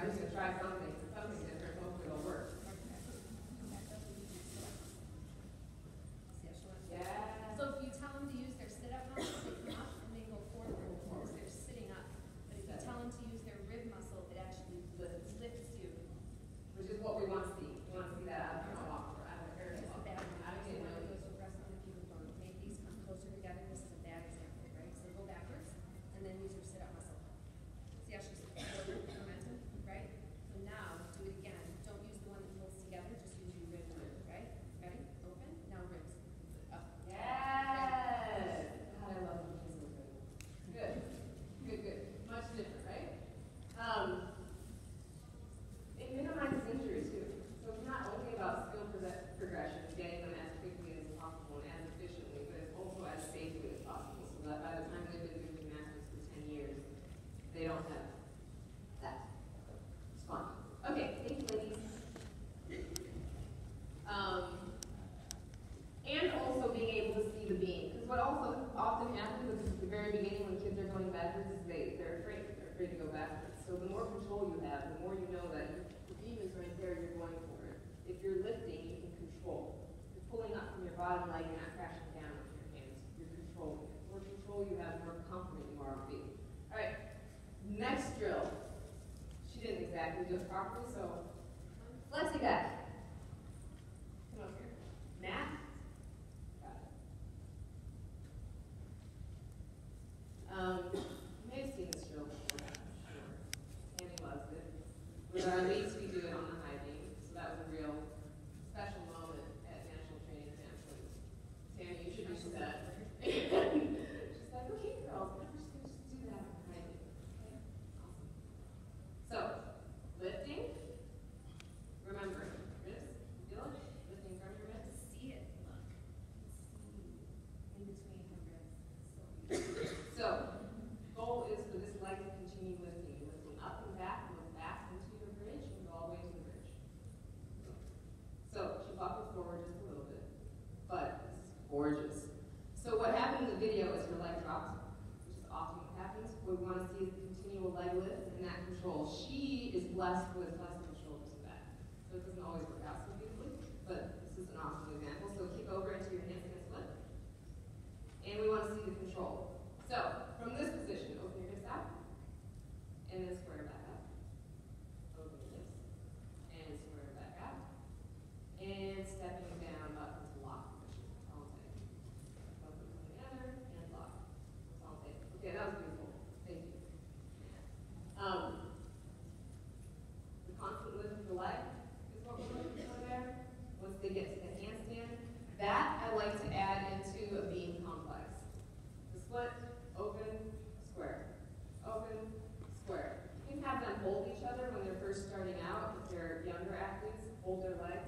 just going to try something different. Hopefully it'll work. Yeah. So if you tell them to use their sit-up muscle, they come up and they go forward because they're sitting up. But if you tell them to use their rib muscle, it actually lifts you. Which is what we want to see. We want to see that out of a walk. Out of a That's a bad one. I didn't know. Those with rest on the people don't make these come closer together. This is a bad example, right? So go backwards and then use your sit-up muscle. See how she's forward momentum, right? So now do it again. Don't use the one that pulls together. Just use your rib one, right? Ready? Open. Now ribs. Up. Yes. God, I love when kids are good. Good. Good. Much different, right? It minimizes injury too. So it's not only about skill progression, getting them as quickly as possible and as efficiently, but it's also as safely as possible. So that by the time they've been doing gymnastics for 10 years, they don't have that. It's fun. Okay, thank you, ladies. And also being able to see the beam. Because what also often happens at the very beginning when kids are going backwards is they're afraid. They're afraid to go backwards. So the more control you have, the more you know that the beam is right there, you're going for it. If you're lifting, you can control. If you're pulling up from your bottom leg, you're not crashing down with your hands. You're controlling it. The more control you have, the more confident you are on beam. All right, next drill. She didn't exactly do it properly, so let's see back. Come over here. Matt? Got it. You may have seen this drill before, I'm sure. Tammy loves it. With our leads, we do it on the high beam, so that was a real special moment at National Training Camp. Tammy, you should be set. She's like, okay, girls, we're just going to do that on the high beam. Okay, awesome. So, lifting, remembering, wrist, feel it? Lifting from your wrist. See it. Look. In between her ribs. So, goal is for this leg to continue lifting. You're lifting up and back into your bridge, and go all the way to the bridge. So, she buckled forward just a little bit, but this is gorgeous. So what happened in the video is her leg dropped, which is often what happens. What we want to see is the continual leg lift and that control. She is blessed with less than shoulders to back. So it doesn't always work out so beautifully, but this is an awesome example. So kick over into your handstand split. And we want to see the control. So from this position, open your hips out, and then square back up. Open your hips, and square back out. And stepping down up into lock position. That's all I'm saying. Both of them together, and lock. That's all I'm saying. Okay, that was beautiful. Thank you. The constant lift of the leg is what we're looking for there. Once they get to the handstand, that I like to add into a beam complex. The split, open, square. Open, square. You can have them hold each other when they're first starting out. If they're younger athletes, hold their legs.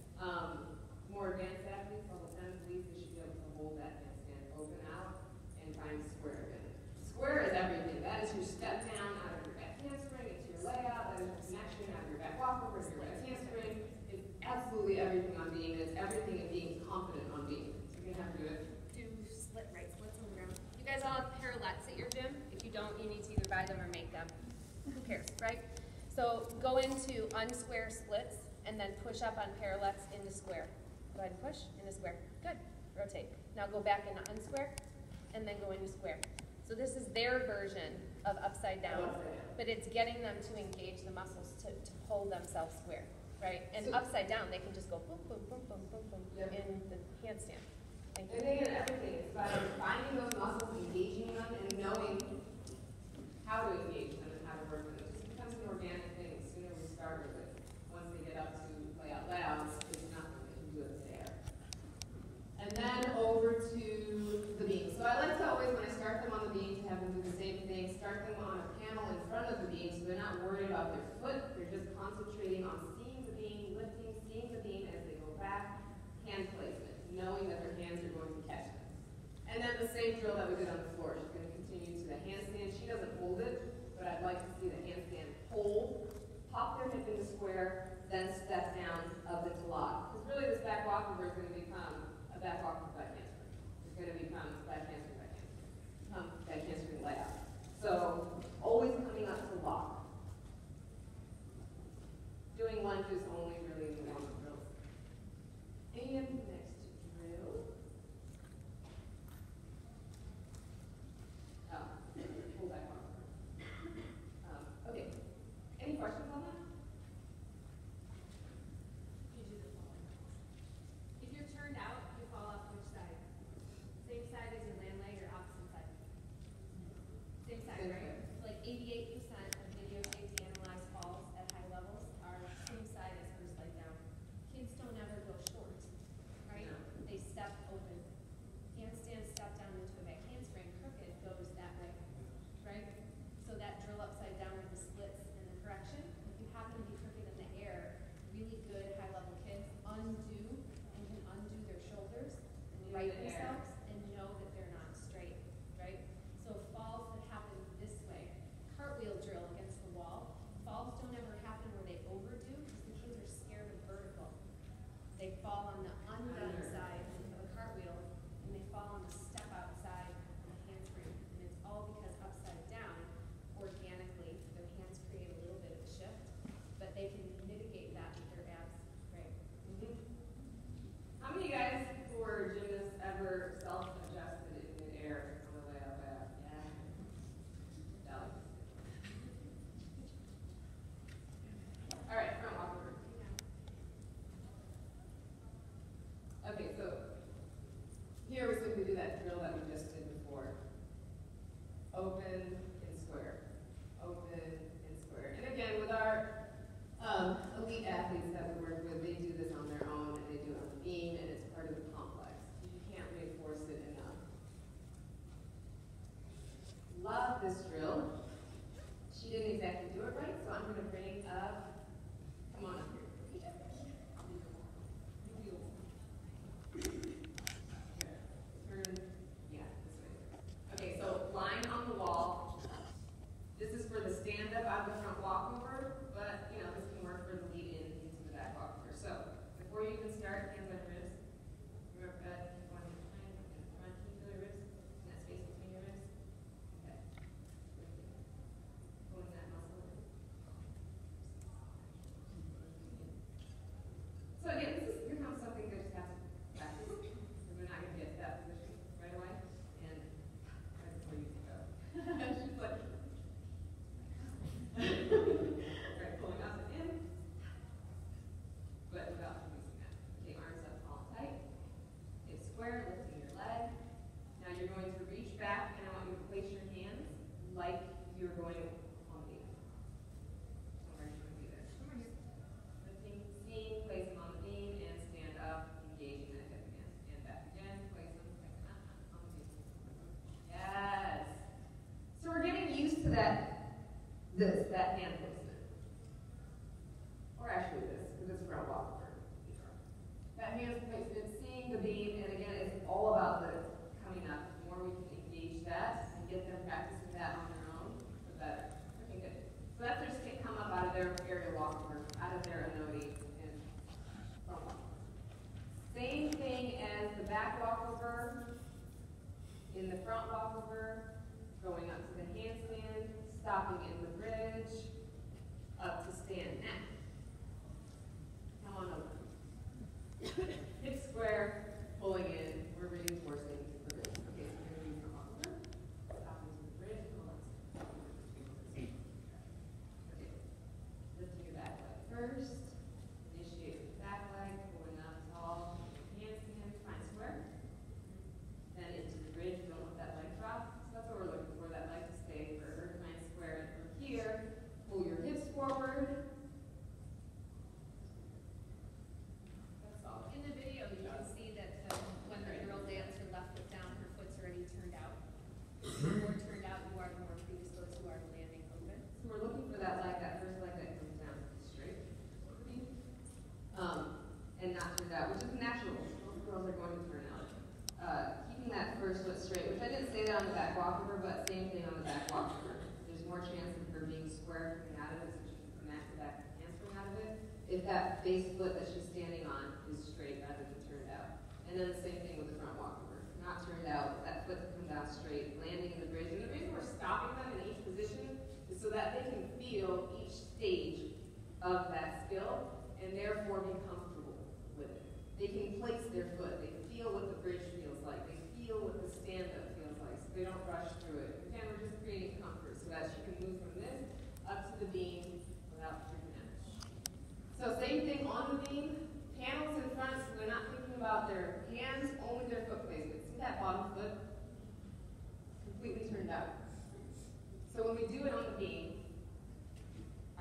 More advanced athletes, level 10, please, they should be able to hold that handstand open out and find square again. Square is everything. That is your step down out of your back handspring into your layout. That is your connection out of your back walkover to your back handspring. It's absolutely everything on beam. It's everything in being confident on beam. So you're going to have to do it. Do right splits on the ground. You guys all have parallettes at your gym. If you don't, you need to either buy them or make them. Who cares, right? So go into unsquare splits and then push up on parallettes into square. Go ahead and push into square. Good. Rotate. Now go back into unsquare and then go into square. So this is their version of upside down, but it's getting them to engage the muscles to hold themselves square, right? And so, upside down, they can just go boom, boom, boom, boom, boom, boom in the handstand. Thank you. And again, everything is about finding those muscles, engaging them, and knowing how to engage them and how to work with them. It just becomes an organic thing. The sooner we start with it, once they get up to play out loud, there's nothing they can do it there. And then over to the beam. So I like to always, when I start them on the beam, to have them do the same thing. Start them on a panel in front of the beam, so they're not worried about their foot. They're just concentrating on seeing the beam, lifting, seeing the beam as they go back, hand placement, knowing that their hands are going to catch them. And then the same drill that we did on the floor. She's going to continue to the handstand. She doesn't hold it, but I'd like to see the handstand hold, pop their hip into square, then step down up into lock. Because really this back walkover is going to become a back walkover back handspring. It's going to become back handspring, back handspring. Back handspring layout. So always coming up to lock. lunge is only really in the warm-up drills. And next drill. Pull back on. Okay. Any questions on that? You do the following. If you're turned out, you fall off which side? Same side as your land leg or opposite side? Same side, Same right? side. Like 88% of video safety analyzed falls at high levels are same side as first leg down. Kids don't ever go short, right? No. They step open. Handstand, step down into a back handspring, crooked goes that way, right? So that drill upside down with the splits and the correction, if you happen to be crooked in the air, really good high level kids undo and can undo their shoulders and In right the air. themselves and know that they're not straight, right? So falls that happen this way, cartwheel drill against the wall, falls don't ever happen where they overdo because the kids are scared of vertical. They fall on the undone Under. side of a cartwheel and they fall on the step outside of a handspring. And it's all because upside down, organically, their hands create a little bit of a shift, but they can mitigate that with their abs, right? Mhm. How many guys who are gymnasts ever self-adjusted in midair on the way up back? Yeah. Belly. All right, front walk over. Okay, so here we're going to do that drill that we just did before. Open and square. Open and square. And again, with our elite athletes that we work with, they do this on their own and they do it on the beam and it's part of the complex. You can't reinforce it enough. Love this drill. She didn't exactly do it right, so I'm going to bring up, come on up here. Turn, yeah, this way. Okay, so line on the wall. This is for the stand-up out of the front walkover, but you know, this can work for the lead-in into the back walkover. So before you can start, hands on your ribs. Remember that, keep one hand behind, in front, can you feel your ribs? And that space between your ribs? Okay. Pulling that muscle in. So again, this is becomes something that just has to practice. Because we're not going to get to that position right away. And right before you go. She's like, right, pulling up and in. But without releasing that. Okay, arms up all tight. Hips square, lifting your leg. Now you're going to reach back and I want you to place your hands like you're going on the beam. So where are you going to do this? Lifting, seeing, place them on the beam, and stand up, engaging that hip again. And back again, place them like on the beam. Yes. So we're getting used to that hand placement. Or actually this, because it's front walkover. That hand placement, seeing the beam, and again, it's all about the coming up. The more we can engage that and get them practice with that on their own, the better. Okay, good. So that's just to come up out of their aerial walkover, out of their anodi and front walkover. Same thing as the back walkover. In the front walkover, going up to the handstand, stopping in the bridge, up to stand. Now, come on over. Hip square, pulling in, we're reinforcing the bridge. Okay, so we're going to do front walkover, stop into the bridge, and okay. Lifting your back leg first, initiate with the back leg, pulling up tall, handstand, find square. Then into the bridge, don't let that leg drop. So that's what we're looking for, that leg to stay further. Find square from here. Pull your hips forward. That's all. In the video, you can see that when the girl dancer left foot down, her foot's already turned out. The more turned out you are, the more predisposed you are to landing open. So we're looking for that leg, that first leg that comes down straight. And not turned out, which is natural. Most girls are going to turn out. Keeping that first foot straight, which I didn't say that on the back walkover, but same thing on the back walkover. There's more chance of her being square coming out of it, so she can come back to back handspring out of it, if that base foot that she's standing on is straight rather than turned out. And then the same thing with the front walkover. Not turned out, that foot to come down straight, landing in the bridge. And the reason we're stopping them in each position is so that they can feel each stage of that skill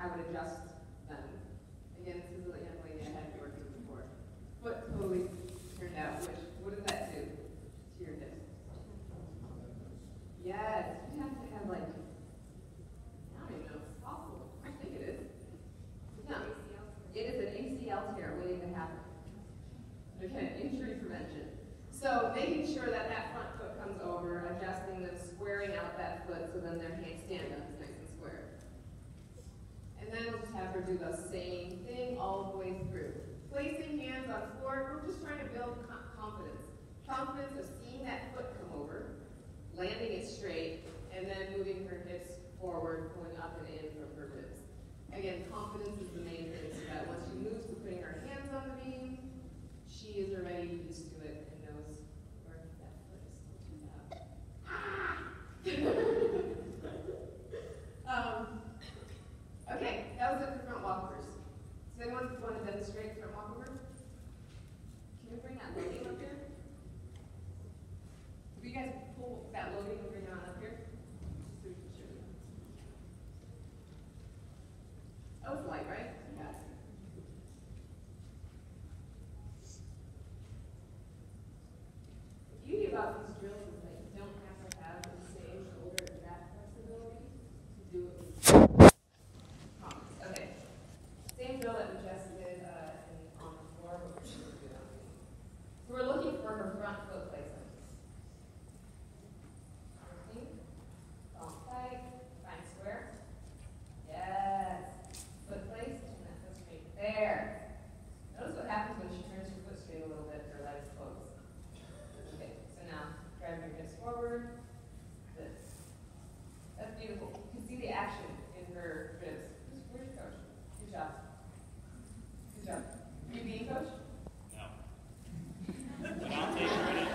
I would adjust them. Again, this is a young lady I had worked with before. Foot totally turned out, which, what does that do to your hips? Yes, you have to have like, I don't even know if it's possible. I think it is. No, it is an ACL tear waiting to happen. Okay, injury prevention. So making sure that that front foot comes over, adjusting them, squaring out that foot so then their handstand up is nice and square. And then we'll just have her do the same thing all the way through. Placing hands on floor, we're just trying to build confidence. Confidence of seeing that foot come over, landing it straight, and then moving her hips forward, pulling up and in from her ribs. Again, confidence is the main thing, so that once she moves to putting her hands on the beam, she is already used to it and knows where that foot is still too loud. Okay, that was it for front walkovers. Does anyone want to demonstrate front walkover? Can we bring that loading up here? Will you guys pull that loading and bring it on up here? Just so we can show you. Oh, it's light, right? Yeah. The beauty about these drills is that you don't have to have the same shoulder and back flexibility to do it with promise. Okay. Same drill that we just did on the floor, but we're going to do it on the beam. So we're looking for her front foot placement. Don't tight, find square. Yes. Foot placed, and that foot straight. There. Notice what happens when she turns her foot straight a little bit, her legs close. Okay, so now drive your hips forward. This. That's beautiful. You can see the action in her ribs. Where's your coach? Good job. Good job. Are you being coach? No. But I'll take credit.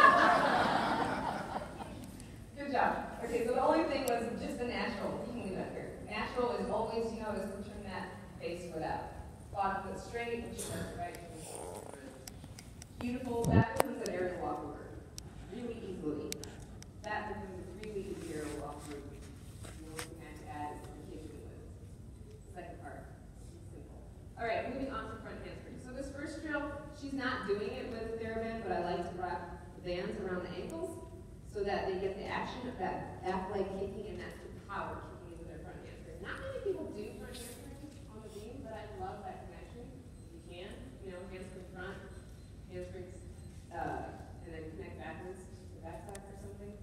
Good job. Okay, so the only thing was just the natural. You can leave that here. Natural is always, you know, is to turn that face foot out. Bottom foot straight, which is right. Beautiful. That becomes an aerial walkover really easily. That becomes a really easy aerial walkover. The only thing I have to add is communication with. Second part. Simple. All right, moving on to front handspring. So this first drill, she's not doing it with a TheraBand, but I like to wrap the bands around the ankles so that they get the action of that back leg kicking and that power kicking into their front handspring. Not many people do front handsprings on the beam, but I love that connection. You can, you know, handspring front, handsprings, and then connect backwards to the backside or something.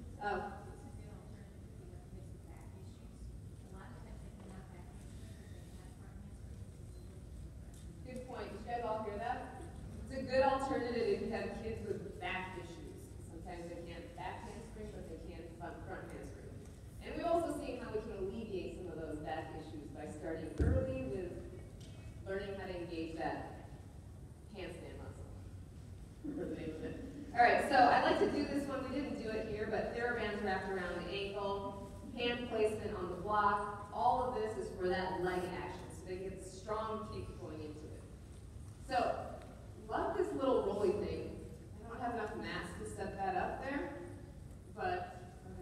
Good point. Did you guys all hear that? It's a good alternative if you have kids with back issues. Sometimes they can't back handspring, but they can front handspring. And we've also seen how we can alleviate some of those back issues by starting early with learning how to engage that handstand muscle. All right, so I like to do this one. We didn't do it here, but TheraBand's wrapped around the ankle, hand placement on the block. All of this is for that leg action, so they get strong kick going into it. So, love this little rolly thing. I don't have enough mass to set that up there, but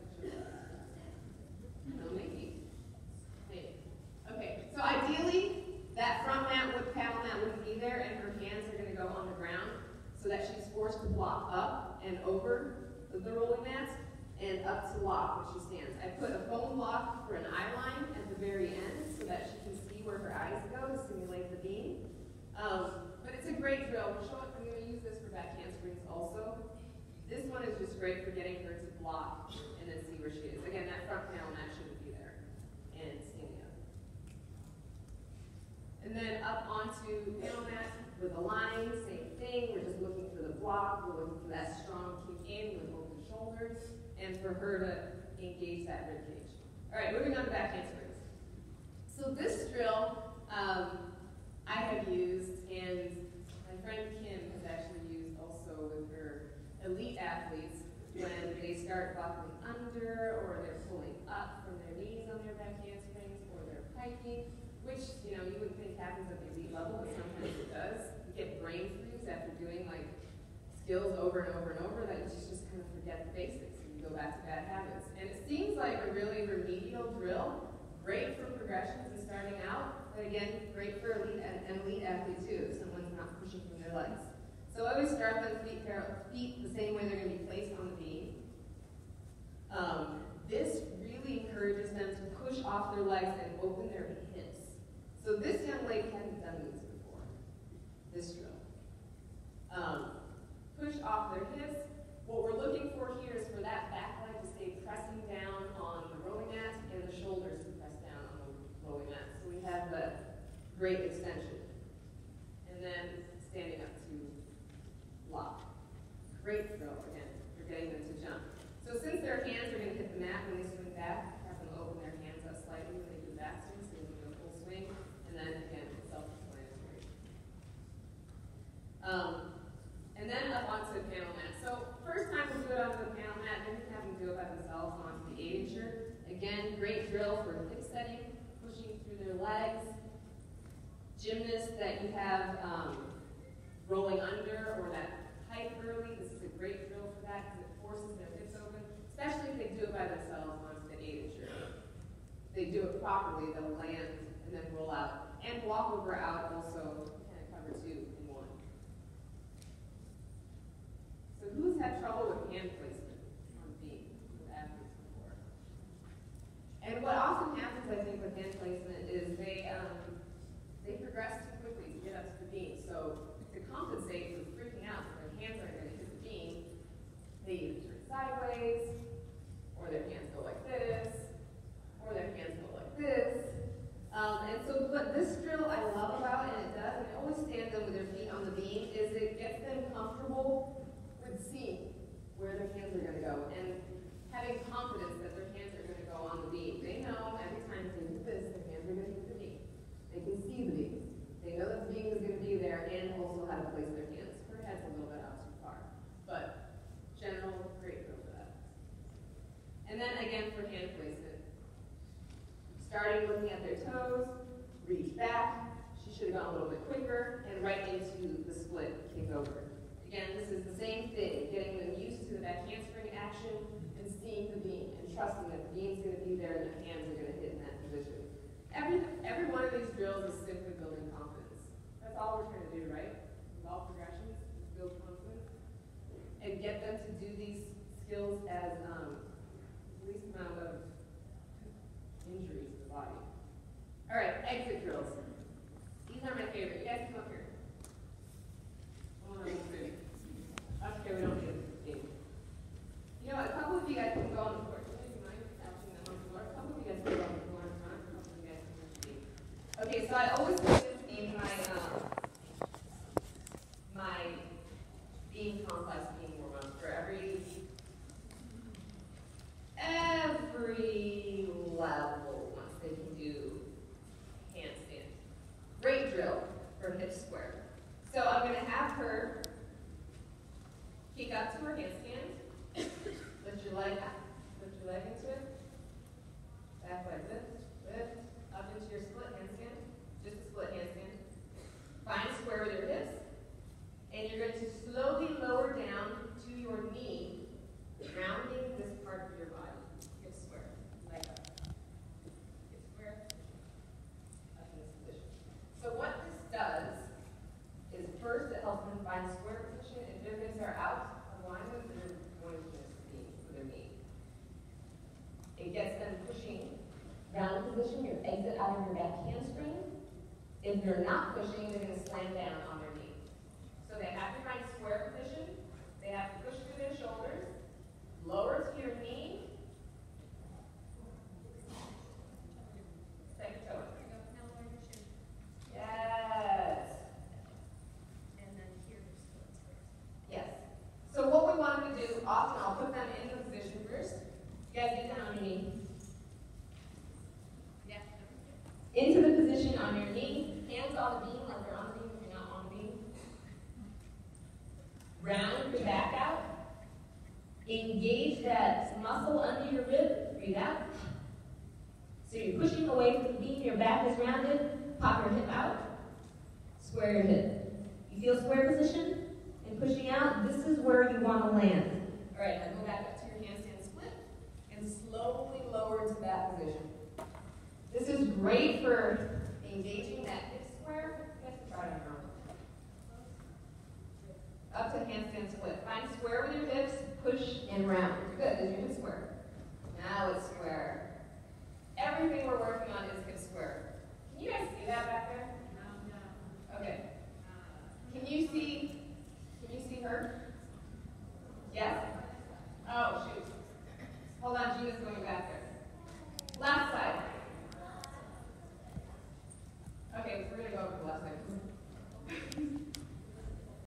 maybe. Okay, so ideally, that front mat, paddle mat wouldn't be there, and her hands are going to go on the ground so that she's forced to block up and over the rolling mats and up to lock when she stands. I put a foam block for an eye line at the very end so that she can see where her eyes go to simulate the beam. But it's a great drill. I'm going to use this for back handsprings also. This one is just great for getting her to block and then see where she is. Again, that front panel mat shouldn't be there. And standing up. And then up onto panel mat with a line, same thing. We're just looking for the block. We're looking for that strong kick in with open shoulders and for her to engage that rib cage. All right, moving on to back handsprings. So this drill I have used, and my friend Kim has actually used also with her elite athletes when they start buckling under or they're pulling up from their knees on their back handsprings or they're piking, which, you know, you would think happens at the elite level, but sometimes it does. You get brain freeze after doing like skills over and over and over that you just kind of forget the basics and you go back to bad habits. And it seems like a really remedial drill, Great for progressions and starting out, but again, great for an elite athlete too, if someone's not pushing from their legs. So I always start them feet the same way they're going to be placed on the beam. This really encourages them to push off their legs and open their hips. So this young lady hasn't done this before, this drill. Push off their hips. What we're looking for here is for that back leg to stay pressing down on the rowing mat and the shoulders to press down on the rowing mat. So we have the great extension. And then standing up to lock. Great throw again for getting them to jump. So since their hands are going to hit the mat when they swing back, have them open their hands up slightly when they do back swing, so they can do a full swing, and then again, self-explanatory. And then up onto the panel mat. So first time we'll do it onto the panel mat, then we can have them do it by themselves onto the aided. Again, great drill for hip setting, pushing through their legs. Gymnasts that you have rolling under or that tight early, this is a great drill for that because it forces their hips open, especially if they do it by themselves onto the aided shirt. If they do it properly, they'll land and then roll out. And walk over out also kind of cover two in one. So who's had trouble with hand placement on beam with athletes before? And what often happens, I think, with hand placement is they progress too quickly to get up to the beam. So to compensate for freaking out that their hands aren't going to hit the beam, they either turn sideways, or their hands go like this, or their hands go like this. And so what this drill I love about, and it does, and it always stands them with their feet on the beam, is it gets them comfortable with seeing where their hands are going to go and having confidence that their hands are going to go on the beam. They know every time they do this, their hands are going to hit the beam. They can see the beam. They know that the beam is going to be there and also how to place their hands. Her head's a little bit out too far, but general, great drill for that. And then again for hand placement. Starting looking at their toes, reach back. She should have gone a little bit quicker and right into the split, kick over. Again, this is the same thing, getting them used to that handspring action and seeing the beam and trusting that the beam's going to be there and their hands are going to hit in that position. Every one of these drills is simply building confidence. That's all we're trying to do, right? With all progressions, is build confidence and get them to do these skills as least amount of injuries to the body. All right, exit drills. These are my favorite. You guys come up here. Okay, we don't need it. You know what? A couple of you guys can go on the floor. Do you mind touching them on the floor? A couple of you guys can go on the floor in front. A couple of you guys can touch the beam. Okay, so I always put this in my beam complex beam warm-up for every level once they can do handstand. Great drill for hip square. So I'm going to have her kick up to her handstand. Lift your leg into it. Back like this. Lift up into your split handstand. Just a split handstand. Find a square with your hips. And you're going to slowly lower down to your knee, rounding this part of your body. Hip square. Leg up. Hip square. Up in this position. So what this does is first it helps them find square position. If their hips are out of alignment, they're going to miss the beam with their knee. It gets them pushing round position, your exit out of your back handspring. If they're not pushing, they're going to slam down on their knee. So they have to find square position. They have to push through their shoulders, lower to your knee. Second toe. Yes. And then here are splits first. Yes. So what we want them to do, often I'll put them in the position first. You guys get down on your knee. Yeah. Into the position on your knee. Hands on the beam like you're on the beam if you're not on the beam. Round your back out. Engage that muscle under your rib. Breathe out. So you're pushing away from the beam. Your back is rounded. Pop your hip out. Square your hip. You feel square position? And pushing out, this is where you want to land. All right, now go back up to your handstand split and slowly lower to that position. This is great for engaging that hip square. You guys can try it on your own. Up to handstand split. Find square with your hips, push and round. Good, is your hip square. Now it's square. Everything we're working on is hip square. Can you guys see that back there? Okay. Can you see her?